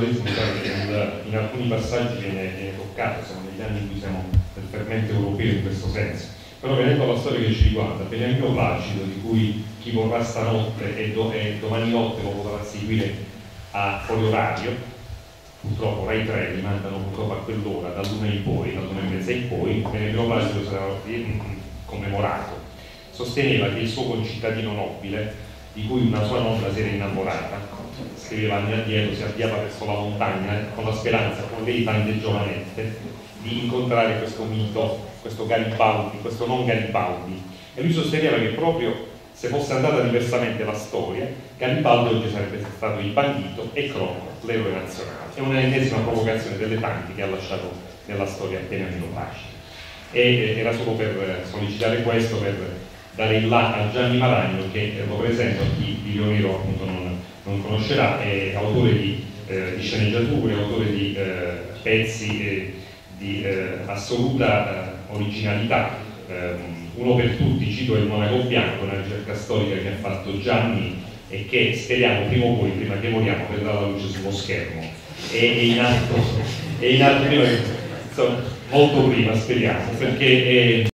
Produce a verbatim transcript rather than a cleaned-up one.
medievalismo in alcuni passaggi viene, viene toccato, siamo negli anni in cui siamo nel fermento europeo in questo senso. Però venendo alla storia che ci riguarda, Beniamino Placido, di cui chi vorrà stanotte e, do, e domani notte lo potrà seguire a fuori orario, purtroppo Rai tre li mandano purtroppo a quell'ora, dall'una in poi, dall'una e mezza in poi, Beniamino Placido sarà commemorato. Sosteneva che il suo concittadino nobile, di cui una sua nonna si era innamorata, scriveva anni addietro, si avviava verso la montagna con la speranza, con lei tante giovanette, di incontrare questo mito, questo Garibaldi, questo non Garibaldi, e lui sosteneva che proprio se fosse andata diversamente la storia, Garibaldi oggi sarebbe stato il bandito e Crono l'eroe nazionale. È un'ennesima provocazione delle tante che ha lasciato nella storia Beniamino Placido. E era solo per sollecitare questo, per dare il là a Gianni Maragno, che lo presento a chi di Lionero appunto non, non conoscerà, è autore di, eh, di sceneggiature, autore di eh, pezzi eh, di eh, assoluta eh, originalità. Eh, uno per tutti, cito il Monaco Bianco, una ricerca storica che ha fatto Gianni e che speriamo prima o poi, prima che moriamo, vedrà la luce sullo schermo. E, e in alto, e in alto prima, insomma, molto prima speriamo, perché è